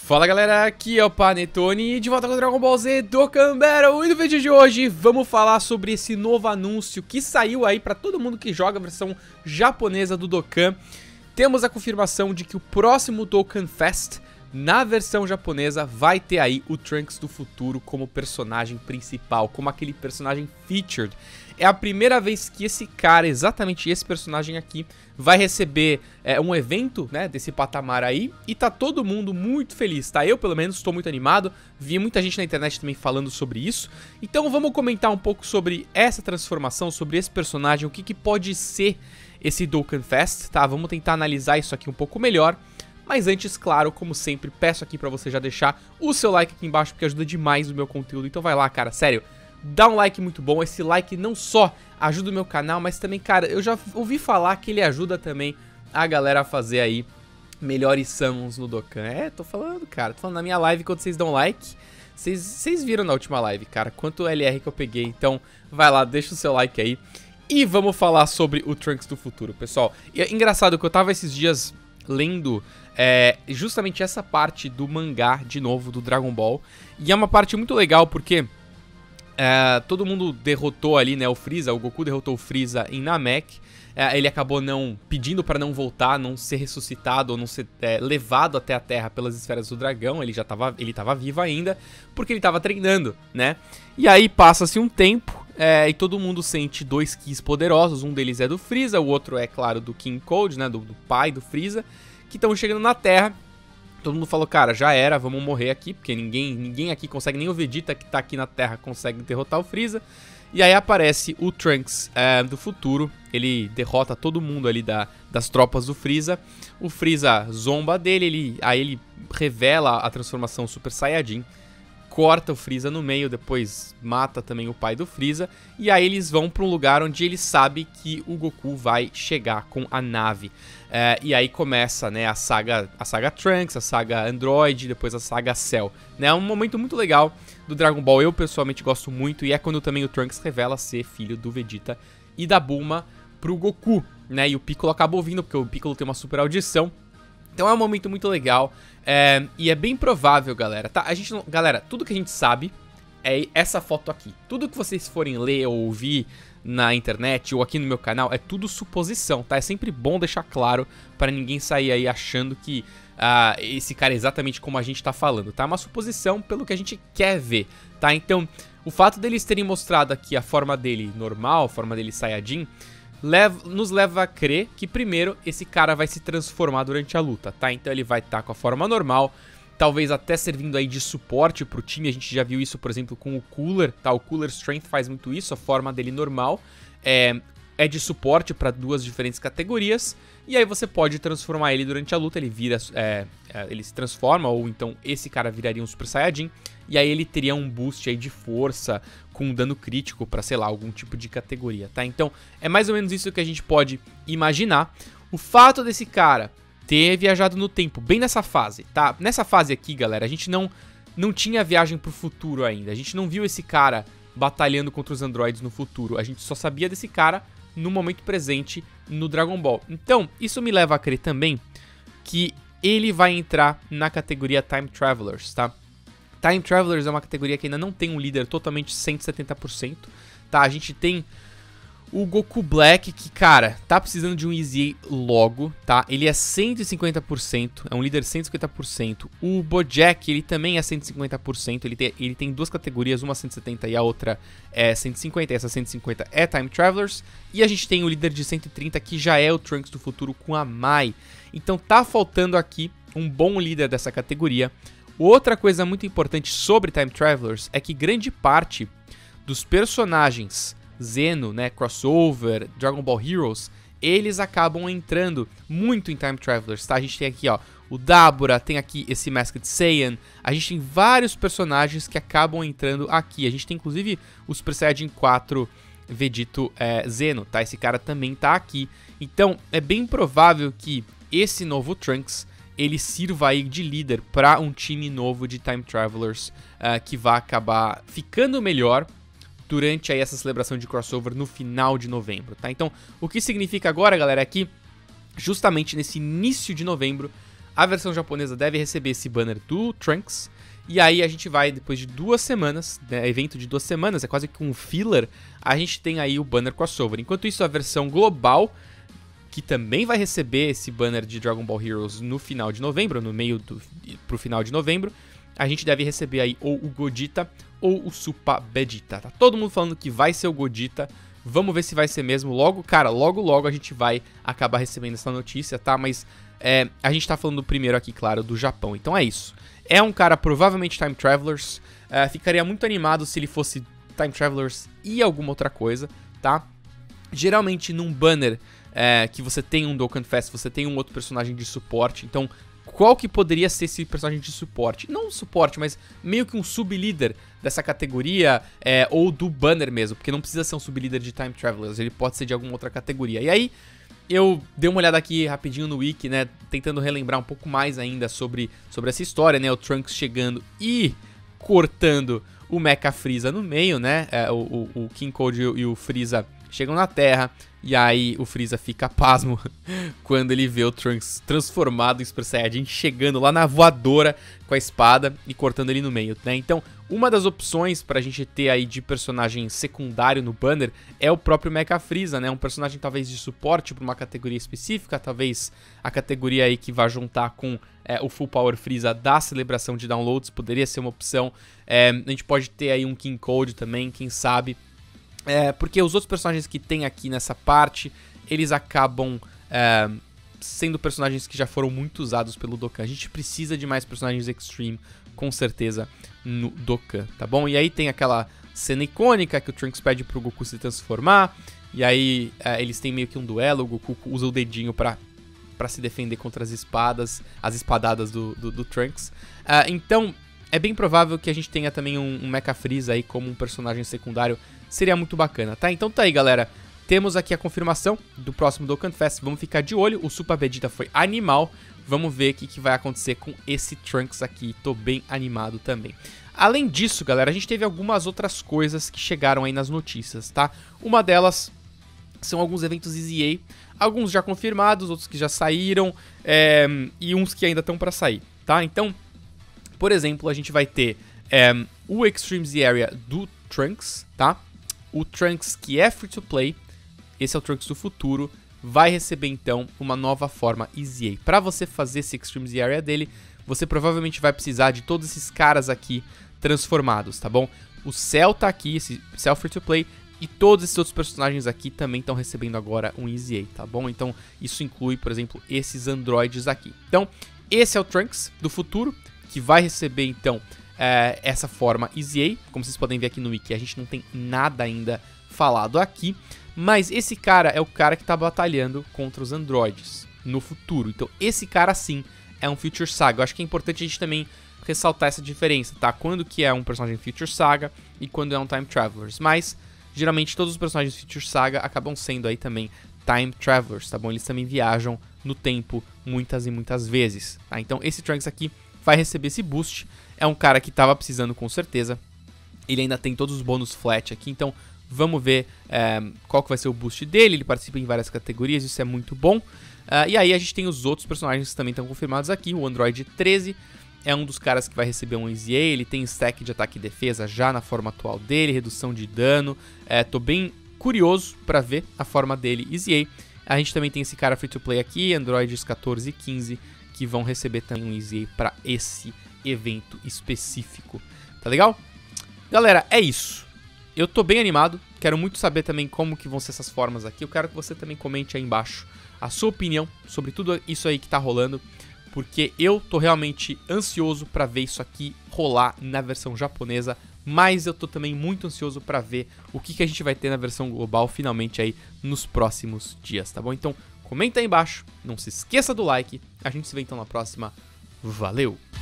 Fala galera, aqui é o Panetone, de volta com o Dragon Ball Z Dokkan Battle. E no vídeo de hoje vamos falar sobre esse novo anúncio que saiu aí pra todo mundo que joga a versão japonesa do Dokkan. Temos a confirmação de que o próximo Dokkan Fest, na versão japonesa, vai ter aí o Trunks do futuro como personagem principal, como aquele personagem featured. É a primeira vez que esse cara, exatamente esse personagem aqui, vai receber um evento, né, desse patamar aí. E tá todo mundo muito feliz, tá? Eu, pelo menos, estou muito animado. Vi muita gente na internet também falando sobre isso. Então vamos comentar um pouco sobre essa transformação, sobre esse personagem, o que pode ser esse Dokkan Fest, tá? Vamos tentar analisar isso aqui um pouco melhor. Mas antes, claro, como sempre, peço aqui pra você já deixar o seu like aqui embaixo, porque ajuda demais o meu conteúdo. Então vai lá, cara, sério. Dá um like muito bom, esse like não só ajuda o meu canal, mas também, cara, eu já ouvi falar que ele ajuda também a galera a fazer aí melhores summons no Dokkan. É, tô falando, cara, tô falando na minha live quando vocês dão like. Vocês viram na última live, cara, quanto LR que eu peguei, então vai lá, deixa o seu like aí. E vamos falar sobre o Trunks do futuro, pessoal. E é engraçado que eu tava esses dias lendo justamente essa parte do mangá, de novo, do Dragon Ball. E é uma parte muito legal porque todo mundo derrotou ali, né, o Freeza, o Goku derrotou o Freeza em Namek. Ele acabou não pedindo pra não voltar, não ser ressuscitado ou não ser levado até a Terra pelas esferas do dragão. Ele tava vivo ainda, porque ele tava treinando, né? E aí passa-se um tempo e todo mundo sente dois Kis poderosos. Um deles é do Freeza, o outro é, claro, do King Cold, né, do pai do Freeza, que estão chegando na Terra. Todo mundo falou, cara, já era, vamos morrer aqui, porque ninguém aqui consegue, nem o Vegeta que tá aqui na Terra consegue derrotar o Freeza. E aí aparece o Trunks do futuro, ele derrota todo mundo ali das tropas do Freeza. O Freeza zomba dele, aí ele revela a transformação Super Saiyajin, corta o Freeza no meio, depois mata também o pai do Freeza. E aí eles vão para um lugar onde ele sabe que o Goku vai chegar com a nave. E aí começa, né, a saga Trunks, a saga Android, depois a saga Cell. É um momento muito legal do Dragon Ball, eu pessoalmente gosto muito. E é quando também o Trunks revela ser filho do Vegeta e da Bulma pro Goku, né? E o Piccolo acabou vindo, porque o Piccolo tem uma super audição. Então é um momento muito legal, e é bem provável, galera, tá? Galera, tudo que a gente sabe é essa foto aqui. Tudo que vocês forem ler ou ouvir na internet ou aqui no meu canal é tudo suposição, tá? É sempre bom deixar claro para ninguém sair aí achando que esse cara é exatamente como a gente tá falando, tá? É uma suposição pelo que a gente quer ver, tá? Então, o fato deles terem mostrado aqui a forma dele normal, a forma dele Saiyajin, nos leva a crer que primeiro esse cara vai se transformar durante a luta, tá? Então ele vai estar com a forma normal, talvez até servindo aí de suporte pro time. A gente já viu isso, por exemplo, com o Cooler, tá? O Cooler Strength faz muito isso, a forma dele normal é de suporte para duas diferentes categorias. E aí você pode transformar ele durante a luta, ele vira, ele se transforma, ou então esse cara viraria um Super Saiyajin. E aí ele teria um boost aí de força com dano crítico pra, sei lá, algum tipo de categoria, tá? Então é mais ou menos isso que a gente pode imaginar. O fato desse cara ter viajado no tempo bem nessa fase, tá? Nessa fase aqui, galera, a gente não tinha viagem pro futuro ainda. A gente não viu esse cara batalhando contra os androides no futuro. A gente só sabia desse cara no momento presente no Dragon Ball. Então, isso me leva a crer também que ele vai entrar na categoria Time Travelers, tá? Time Travelers é uma categoria que ainda não tem um líder totalmente 170%, tá? A gente tem o Goku Black, que, cara, tá precisando de um Easy logo, tá? Ele é 150%, é um líder 150%. O Bojack, ele também é 150%, ele tem duas categorias, uma 170 e a outra é 150, e essa 150 é Time Travelers. E a gente tem o líder de 130, que já é o Trunks do futuro com a Mai. Então tá faltando aqui um bom líder dessa categoria. Outra coisa muito importante sobre Time Travelers é que grande parte dos personagens Zeno, né, Crossover, Dragon Ball Heroes, eles acabam entrando muito em Time Travelers, tá? A gente tem aqui, ó, o Dabura, tem aqui esse Masked Saiyan, a gente tem vários personagens que acabam entrando aqui. A gente tem inclusive o Super Saiyajin 4 Vegito Zeno, tá? Esse cara também tá aqui. Então é bem provável que esse novo Trunks ele sirva aí de líder para um time novo de Time Travelers que vai acabar ficando melhor durante aí essa celebração de crossover no final de novembro, tá? Então, o que significa agora, galera, é que justamente nesse início de novembro A versão japonesa deve receber esse banner do Trunks. E aí a gente vai, depois de 2 semanas, né, evento de 2 semanas, é quase que um filler, a gente tem aí o banner crossover. Enquanto isso, a versão global, que também vai receber esse banner de Dragon Ball Heroes no final de novembro, pro final de novembro, a gente deve receber aí ou o Gogeta ou o Super Vegeta. Tá todo mundo falando que vai ser o Gogeta. Vamos ver se vai ser mesmo. Logo a gente vai acabar recebendo essa notícia, tá? Mas a gente tá falando primeiro aqui, claro, do Japão. Então é isso. É um cara provavelmente Time Travelers. Ficaria muito animado se ele fosse Time Travelers e alguma outra coisa, tá? Geralmente num banner que você tem um Dokkan Fest, você tem um outro personagem de suporte. Então, qual que poderia ser esse personagem de suporte? Não suporte, mas meio que um sub-líder dessa categoria, ou do banner mesmo, porque não precisa ser um sub-líder de Time Travelers, ele pode ser de alguma outra categoria. E aí, eu dei uma olhada aqui rapidinho no wiki, né, tentando relembrar um pouco mais ainda sobre essa história, né, o Trunks chegando e cortando o Mecha Freeza no meio, né, o King Cold e o Freeza chegam na Terra, e aí o Freeza fica pasmo quando ele vê o Trunks transformado em Super Saiyajin, chegando lá na voadora com a espada e cortando ele no meio, né? Então, uma das opções pra gente ter aí de personagem secundário no banner é o próprio Mecha Freeza, né? Um personagem talvez de suporte pra uma categoria específica, talvez a categoria aí que vai juntar com o Full Power Freeza da celebração de downloads, poderia ser uma opção. A gente pode ter aí um King Cold também, quem sabe. Porque os outros personagens que tem aqui nessa parte, eles acabam sendo personagens que já foram muito usados pelo Dokkan. A gente precisa de mais personagens Extreme, com certeza, no Dokkan, tá bom? E aí tem aquela cena icônica que o Trunks pede pro Goku se transformar, e aí eles têm meio que um duelo, o Goku usa o dedinho pra se defender contra as espadadas do Trunks. Então, é bem provável que a gente tenha também um Mecha Freeza aí como um personagem secundário. Seria muito bacana, tá? Então tá aí, galera. Temos aqui a confirmação do próximo Dokkan Fest. Vamos ficar de olho. O Super Vegeta foi animal. Vamos ver o que vai acontecer com esse Trunks aqui. Tô bem animado também. Além disso, galera, a gente teve algumas outras coisas que chegaram aí nas notícias, tá? Uma delas são alguns eventos EZA. Alguns já confirmados, outros que já saíram. E uns que ainda estão pra sair, tá? Então, por exemplo, a gente vai ter o Extreme Z Area do Trunks, tá? O Trunks que é free to play, esse é o Trunks do futuro, vai receber então uma nova forma EZA. Para você fazer esse Extreme Z Area dele, você provavelmente vai precisar de todos esses caras aqui transformados, tá bom? O Cell tá aqui, esse Cell free to play, e todos esses outros personagens aqui também estão recebendo agora um EZA, tá bom? Então isso inclui, por exemplo, esses androides aqui. Então esse é o Trunks do futuro, que vai receber então essa forma EZA. Como vocês podem ver aqui no wiki, a gente não tem nada ainda falado aqui, mas esse cara é o cara que está batalhando contra os androides no futuro. Então esse cara sim é um Future Saga. Eu acho que é importante a gente também ressaltar essa diferença, tá? Quando que é um personagem Future Saga e quando é um Time Travelers. Mas geralmente todos os personagens Future Saga acabam sendo aí também Time Travelers, tá bom? Eles também viajam no tempo muitas e muitas vezes, tá? Então esse Trunks aqui vai receber esse boost. É um cara que tava precisando com certeza. Ele ainda tem todos os bônus flat aqui, então vamos ver qual que vai ser o boost dele. Ele participa em várias categorias, isso é muito bom. E aí a gente tem os outros personagens que também estão confirmados aqui. O Android 13 é um dos caras que vai receber um EZA. Ele tem stack de ataque e defesa já na forma atual dele, redução de dano. Tô bem curioso para ver a forma dele EZA. A gente também tem esse cara free to play aqui, Androids 14 e 15, que vão receber também um EZA para esse evento específico. Tá legal? Galera, é isso. Eu tô bem animado, quero muito saber também como que vão ser essas formas aqui. Eu quero que você também comente aí embaixo a sua opinião sobre tudo isso aí que tá rolando, porque eu tô realmente ansioso pra ver isso aqui rolar na versão japonesa, mas eu tô também muito ansioso pra ver o que a gente vai ter na versão global finalmente aí nos próximos dias, tá bom? Então comenta aí embaixo, não se esqueça do like, a gente se vê então na próxima, valeu!